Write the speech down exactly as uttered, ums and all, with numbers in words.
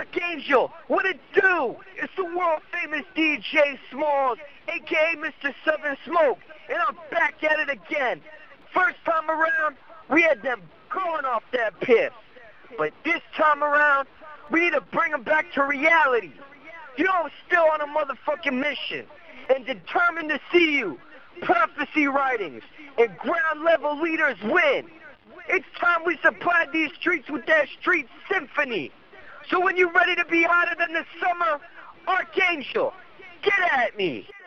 Archangel, what it do? It's the world famous D J Smalls, aka Mister Southern Smoke, and I'm back at it again. First time around, we had them going off that piss. But this time around, we need to bring them back to reality. You know, I'm still on a motherfucking mission, and determined to see you. Prophecy writings and ground level leaders win. It's time we supply these streets with that street symphony. So when you're ready to be hotter than the summer, Archangel, get at me.